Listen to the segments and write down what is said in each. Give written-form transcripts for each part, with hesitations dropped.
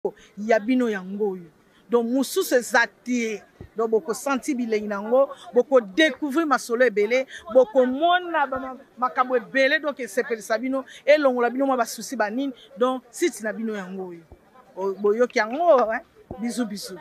Yabino yango. Donc musu se zati. Donc boko senti bilei nango, boko découvrir ma solo belé, boko mona makabo belé donc c'est pour sabino et longola bino ma souci banine. Donc si tu na bino yango. Boyo ki yango hein. Bisous bisous.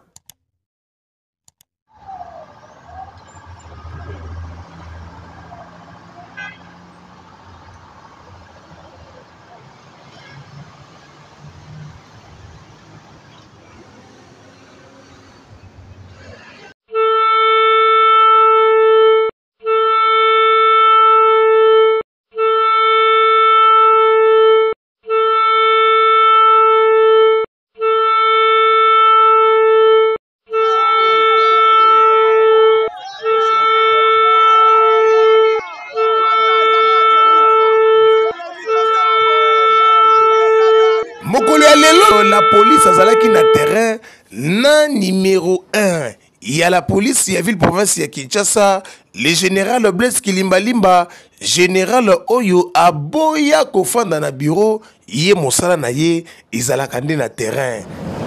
La police azalaki na terrain na numéro 1. Il y a la police, il y a ville province ya Kinshasa, le général Blaise Kilimbalimba, général Oyo aboya kofanda na bureau, yé mosala na ye, izalaka nde na terrain.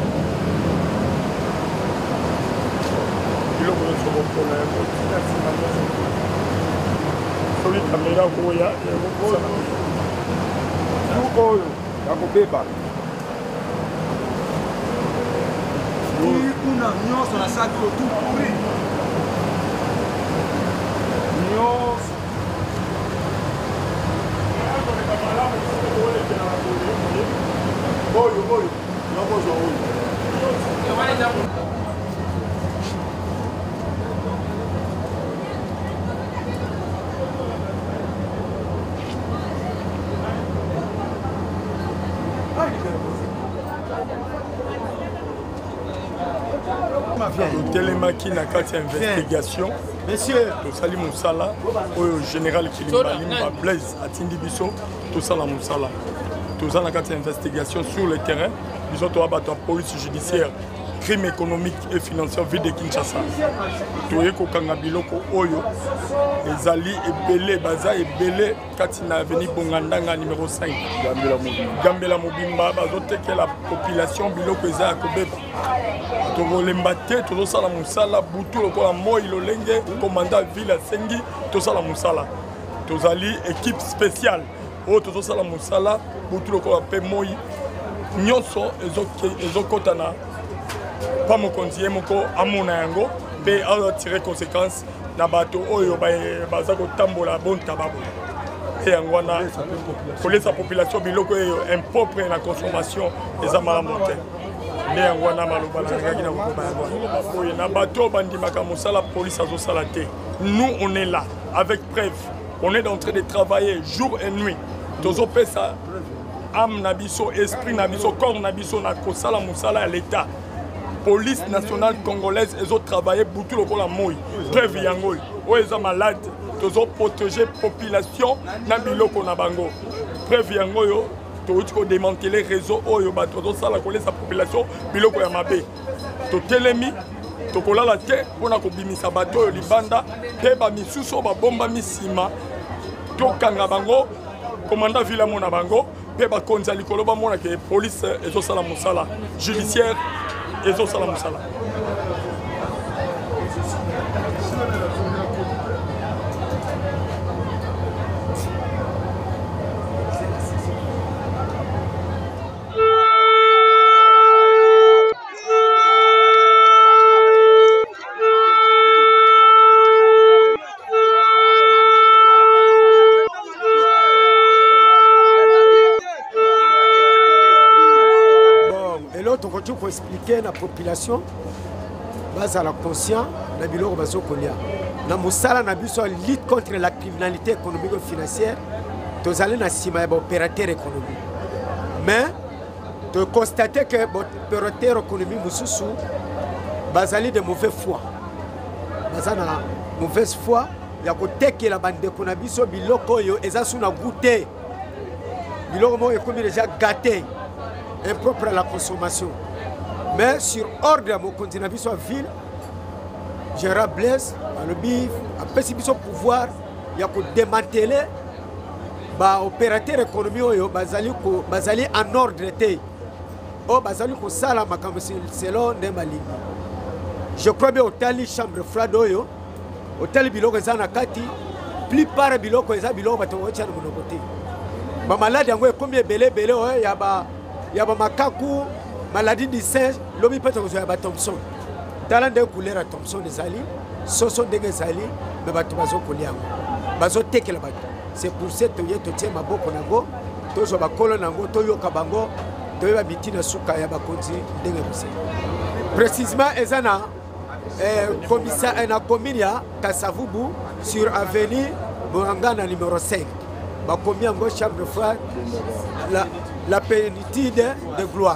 Kuna nyonso na saki tout pourri. Nyonso. Boyo. Télémaki na kati investigation. Monsieur, to sali musala au général Kilimbalimba Blaise atindi biso to sala musala. To na kati investigation sur le terrain, biso to abato police judiciaire, crime économique et financier ville de Kinshasa. To yeko kanga biloko oyo ezali ebele baza ebele kati na avenue Bongandanga numéro 5. Gambela Mobimba bazoteke la population biloko eza akobeba. Togolemba te tozosala musala butu lokola moi lolenge commandant ville Sengi tozosala musala tozali équipe spéciale o tozosala musala butu lokola pe moi nyonso ezokota na pa mokonzi moko amona yango pe a tirer conséquence na bato oyo baza kotambola bonta babo et yango wana kolesa population biloko impropre na consommation eza mala monte. Nous on est là avec preuve. On est en train de travailler jour et nuit. Tozo pesa âme nabiso, esprit nabiso, corps nabiso na kosala musala à l'État. Police nationale congolaise ils ont travaillé beaucoup le la moi. Preuve yango. O eza malade. Tozo protéger population na biloko na bango. Preuve yango yo. Tu peux démanteler les réseaux oyo bato do sala kola sa population biloko ya mabe to telemi to kola la te pona ko bimisa bato libanda pe ba misuso ba bomba misima to kanga bango commandant villa mona bango pe ba konza likolo ba mona ke police ezo sala musala judiciaire ezo sala musala. Pour expliquer à la population, base à la conscience, na biloko bazokolia. Na musala na biso lutte contre la criminalité économique et financière, tous allez na sima ya opérateur économique. Mais de constater que opérateur économique mususu bazali de mauvaise foi. Bazana mauvaise foi, ya ko tekela bande kona biso biloko yo eza suna goûter. Biloko mo ekomi déjà gâté, impropre à la consommation. Mais sur ordre de mon continent, sur la ville, Gérard Blaise, le bif, après si son pouvoir, il y a que démanteler l'opérateur économique, basali en ordre. oh bazali ko sala makambo selon nde malingi. Je crois bien otali chambre froide oyo otali biloko eza na kati plupart biloko eza biloko bato ocha na monoko te. Ba malade yango ekomi ebele oyo ya ba makaku maladie du singe lobi pete ko ya ba Thompson. Tala nde couleur ya Thompson ezali soso ndenge ezali mais bato bazo kolia yango. Bazo tekela bato. C'est pour cette toye totie maboko nango tozo bakolo nango toyoka bango toyeba bitina suka ya bakonzi ndenge bose. Précisément ezana commissaire na commune ya Kasavubu sur avenue Boangana numéro 5. Ba combien yango chambre froide la plénitude de gloire.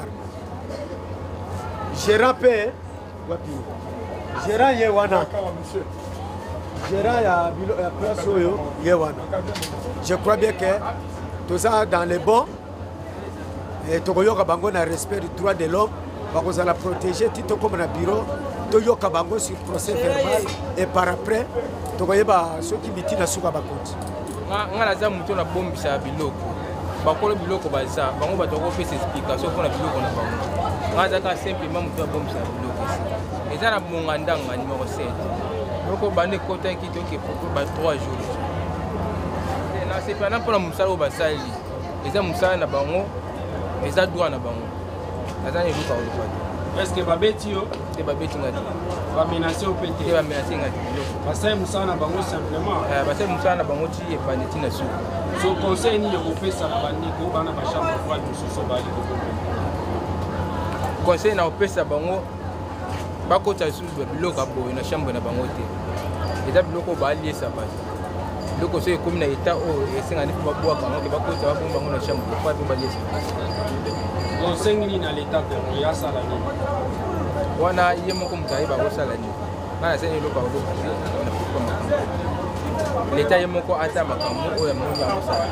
Gérant P wapi. Gérant Yewana. Gérant ya place oyo Yewana. Je crois bien que tout ça dans les bons et tokoyoka bango na respect du droit de l'homme, bakoza la protéger tito comme na bureau, toyoka bango sur procès verbal et par après tokoyeba soki bitina suka bakonzi. Nga za muto na bombisa biloko. Bakolo biloko baza, bango batoko pesa explication pour na biloko na bango. Nga za ka simplement muto na bombisa biloko. Eza na mongandanga numéro 7. Loko bande kota kito ke pour ba 3 jours. Na c'est pas pour la musala au basali. Eza musala na bango, eza droit na bango. Eza ni luka au. Est-ce que babeti yo? Te babeti ngati. Ba menacer au pété. Te ba menacer ngati. Basai musala na bango simplement. Basai musala na bango ti e paneti na suku. So conseil ni ko pesa bandi ko bana ba chambre froide mususu bali ko. Conseil na opesa bango bakota susu biloko abo na chambre na bango te. Eza biloko bali esa basi. Biloko so ekomi na état o esenga ni babwa bango ke bakota babomba bango na chambre pour pas bali esa. Conseil ni na l'état de ya sala ni. Wana ye moko mutayi ba sala ni. Bana sene biloko abo na pour l'état ye moko ata makambo o ya monga mosala.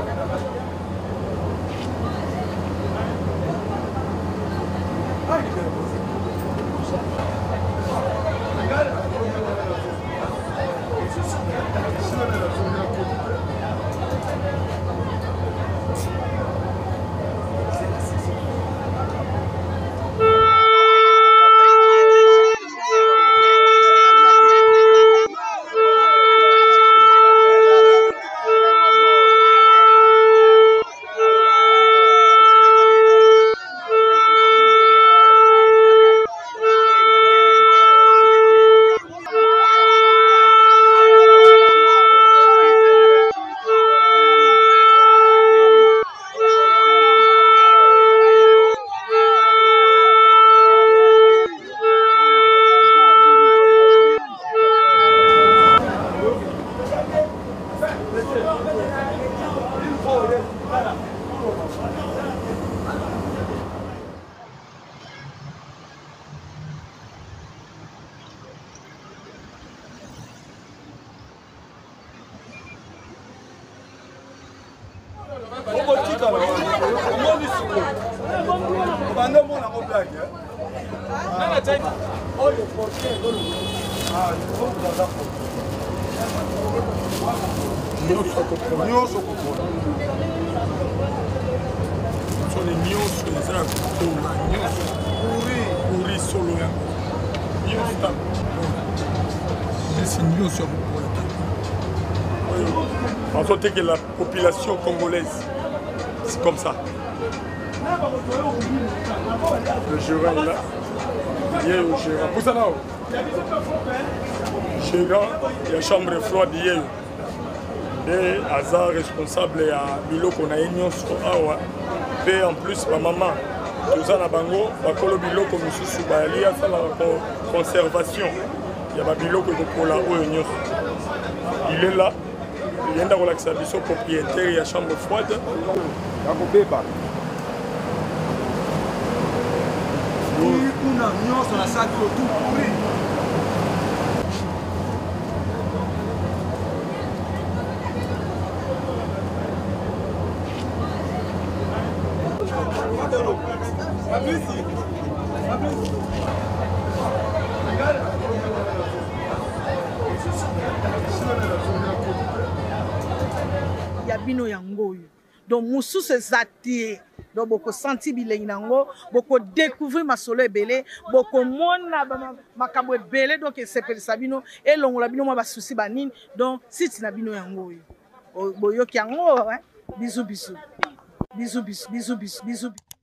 En fait, que la population congolaise, c'est comme ça. Le gérant est là. Il y a le gérant. Pour ça, là, gérant, il y a chambre froide, il y a des hasards responsables à Bilo qu'on a union sur Awa. Et en plus, ma maman, tout ça, bango, bakolo Bilo comme je suis il y a la conservation. Il y a Bilo que pour la union. Il est là. Il y a un relaxation propriétaire, il y a chambre froide. ya bino yango oyo donc mosusu eza te donc boko senti bilengi nango boko découvrir masolo ebele boko mona makambo ebele donc esepelisa bino elongola bino mwa basusi banini donc site na bino yango oyo boyoki yango bisous bisous bisous bisous bisous bisous bisous